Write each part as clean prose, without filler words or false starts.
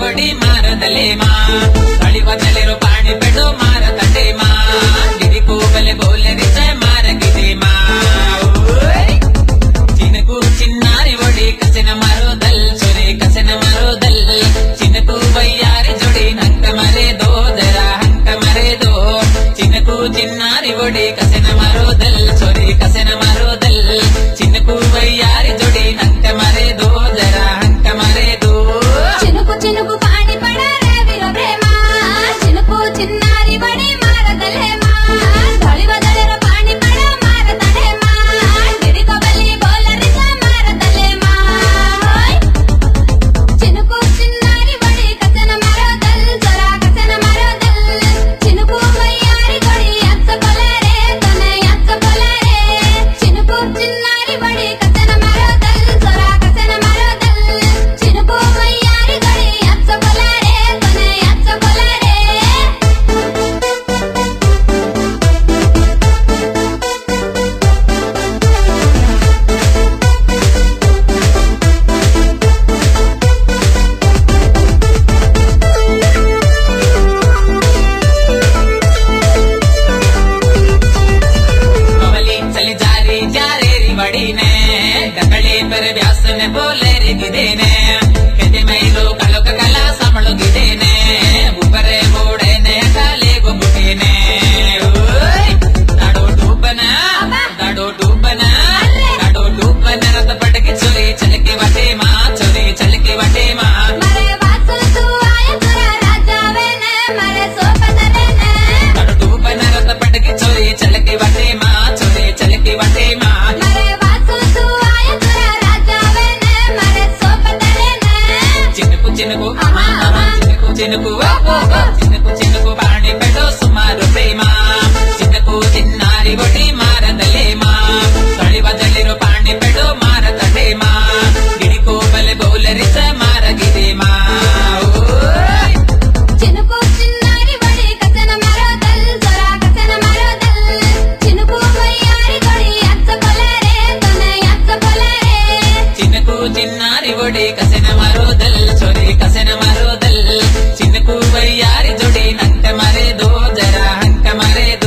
बड़ी मारदले माँ साड़ी बदले रो पानी पेटो मार तटे माँ दीदी को बले बोले रिचा मार गिदे माँ चिनको चिन्नारी बड़ी कसे न मारो दल छोरे कसे न मारो दल चिनको बయ్యారి जोड़ी हंक मरे दो जरा हंक मरे दो चिनको चिन्नारी बड़ी कसे न मारो दल छोरे कसे न मारो दल चिनको बయ్యారి जोड़ी हंक मरे दो जरा हंक मरे दो चिनुकु चिनुकु पानी पड़ा रे वीर प्रेम चिनुकु चिन्नारी बड़ी मारदले माँ धड़ी बदले रो पानी पड़ा मारदले माँ दीदी को बली बोल रिचा मारदले माँ चिनुकु चिन्नारी बड़ी कसे न मारो दल जरा कसे न मारो दल चिनुकु बయ్యారి जोड़ी हंस बोले रे तने हंस बोले रे चिनुकु चिन्नारी बड़ी कसे न मारो दल जरा कसे न मारो दल चिनुकु बయ్యారి जोड़ी हंस बोले रे तने हंस बोले रे कमली चली जा रे बड़ी ने डकले पर व्यास ने बोले रे गिदे ने कहते मैलो कालो कला सामलो गिदे ने ऊपर मोड़े ने काले गो बुटे ने दाडो डूबना रत पट के चोरी चल के वाटे माँ चोरी चल के वाटे माँ मरे वासु तू आया तुरा राजा वेने मरे सोपदले ने दाडो डूबना रत पट के चोरी चल के वाटे माँ चोरी चल के वाटे माँ मरे वासु तू आया तुरा राजा वेने मरे सोपदले ने चिनुकु चिनुकु चिनुकु चिनुकु चिनुकु बाणी पेटो सुमारो प्रेम चिनुकु चिन्नारी बड़ी मारदले माँ साड़ी बदले रो पानी पेटो मार तटे माँ गिड़ी को बले बोले रिचा मार गिदे माँ चिनुकु चिन्नारी बड़ी कसे न मारो दल जरा कसे न मारो दल चिनुकु बయ్యారి जोड़ी हंस बोले रे तने हंस बोले रे चिनुकु चिन्नारी बड़ी कसे न मारो दल छोरी कसे न मारो दल चिनुकु बయ్యారి जोड़ी हंक मरे दो जरा हंक मरे दो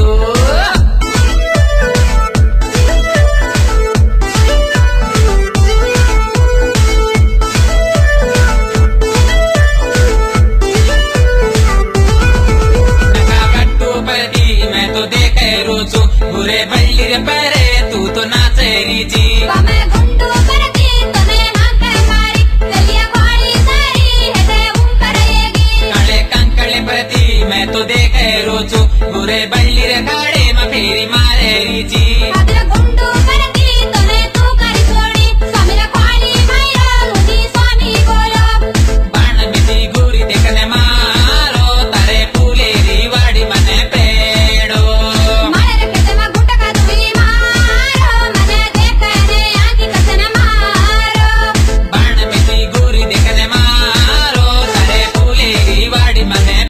मैं तो देखे रोचू बुरे बल्ली रे परे तू तो नाचे जी मैं गुंडू करती तने हाथ मारी गलियां खोली सारी है करेगी काले कंकड़े प्रति मैं तो देखे रोचू बुरे बल्ली रे गाड़े में फेरी मारे जी